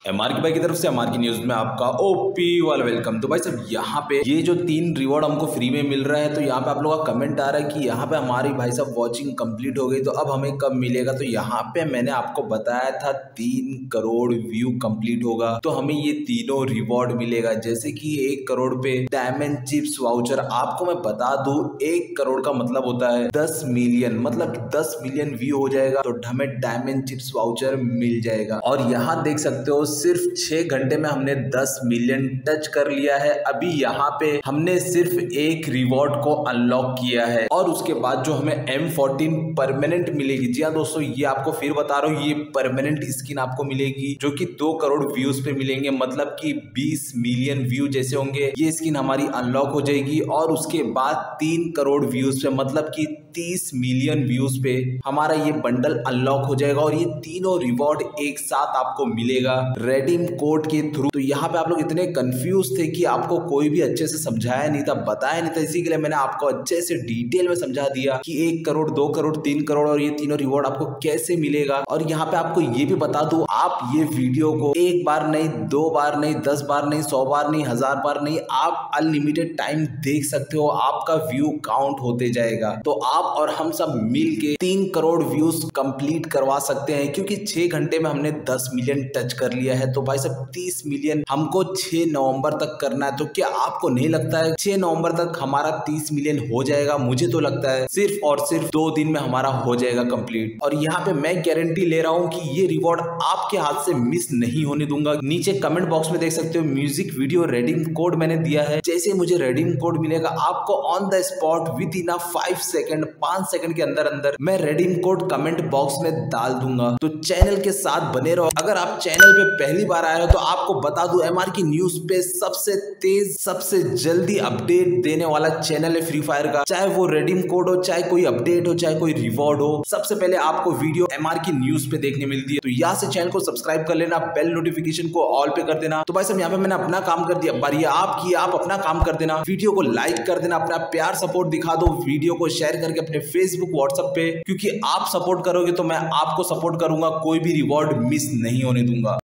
MR की भाई की तरफ से एमआर की न्यूज में आपका ओपी वाला वेलकम। तो भाई साहब यहाँ पे ये जो 3 रिवॉर्ड हमको फ्री में मिल रहा है, तो यहाँ पे आप लोगों का कमेंट आ रहा है कि यहाँ पे हमारी भाई साहब वॉचिंग कंप्लीट हो गई, तो अब हमें कब मिलेगा। तो यहाँ पे मैंने आपको बताया था 3 करोड़ व्यू कंप्लीट होगा तो हमें ये तीनों रिवॉर्ड मिलेगा। जैसे कि 1 करोड़ पे डायमंड चिप्स वाउचर। आपको मैं बता दूं 1 करोड़ का मतलब होता है 10 मिलियन, मतलब 10 मिलियन व्यू हो जाएगा तो हमें डायमंड चिप्स वाउचर मिल जाएगा। और यहाँ देख सकते हो सिर्फ 6 घंटे में हमने 10 मिलियन टच कर लिया है। अभी यहाँ पे हमने सिर्फ एक रिवॉर्ड को अनलॉक किया है और उसके बाद जो हमें M14 परमानेंट मिलेगी। जी हाँ दोस्तों, ये आपको फिर बता रहा हूँ, ये परमानेंट स्किन आपको मिलेगी जो कि 2 करोड़ व्यूज पे मिलेंगे, मतलब कि 20 मिलियन व्यू जैसे होंगे ये स्किन हमारी अनलॉक हो जाएगी। और उसके बाद 3 करोड़ व्यूज पे, मतलब कि 30 मिलियन व्यूज पे हमारा ये बंडल अनलॉक हो जाएगा और ये तीनों रिवॉर्ड एक साथ आपको मिलेगा रेडीम कोड के थ्रू। तो यहाँ पे आप लोग इतने कंफ्यूज थे कि आपको कोई भी अच्छे से समझाया नहीं था, बताया नहीं था, इसी के लिए मैंने आपको अच्छे से डिटेल में समझा दिया कि 1 करोड़ 2 करोड़ 3 करोड़ और ये तीनों रिवॉर्ड आपको कैसे मिलेगा। और यहाँ पे आपको ये भी बता दूं, आप ये वीडियो को 1 बार नहीं, 2 बार नहीं, 10 बार नहीं, 100 बार नहीं, 1000 बार नहीं, आप अनलिमिटेड टाइम देख सकते हो। आपका व्यू काउंट होते जाएगा। तो आप और हम सब मिल के 3 करोड़ व्यूज कंप्लीट करवा सकते हैं, क्योंकि 6 घंटे में हमने 10 मिलियन टच कर लिया है। तो भाई साहब 30 मिलियन हमको 6 नवंबर तक करना है। तो क्या आपको नहीं लगता है 6 नवंबर तक हमारा 30 मिलियन हो जाएगा? मुझे तो लगता है सिर्फ और सिर्फ 2 दिन में हमारा हो जाएगा कंप्लीट। और यहाँ पे मैं गारंटी ले रहा हूँ कि ये रिवॉर्ड आपके हाथ से मिस नहीं होने दूंगा। नीचे कमेंट बॉक्स में देख सकते हो म्यूजिक वीडियो रेडीम कोड मैंने दिया है। जैसे मुझे रेडीम कोड मिलेगा आपको on the spot within 5 second 5 second के अंदर अंदर मैं रेडीम कोड कमेंट बॉक्स में डाल दूंगा। तो चैनल के साथ बने रहो। अगर आप चैनल पे पहली बार आए हो तो आपको बता दूं एमआर की न्यूज पे सबसे तेज सबसे जल्दी अपडेट देने वाला चैनल है फ्री फायर का। चाहे वो रेडीम कोड हो, चाहे कोई अपडेट हो, चाहे कोई रिवॉर्ड हो, सबसे पहले आपको वीडियो एमआर की न्यूज पे देखने मिलती है। तो यहाँ से चैनल को सब्सक्राइब कर लेना, बेल नोटिफिकेशन को ऑल पे कर देना। तो भाई साहब यहाँ पे मैंने अपना काम कर दिया, बारी आपकी, आप अपना काम कर देना। वीडियो को लाइक कर देना, अपना प्यार सपोर्ट दिखा दो, वीडियो को शेयर करके अपने फेसबुक व्हाट्सएप पे, क्योंकि आप सपोर्ट करोगे तो मैं आपको सपोर्ट करूंगा, कोई भी रिवॉर्ड मिस नहीं होने दूंगा।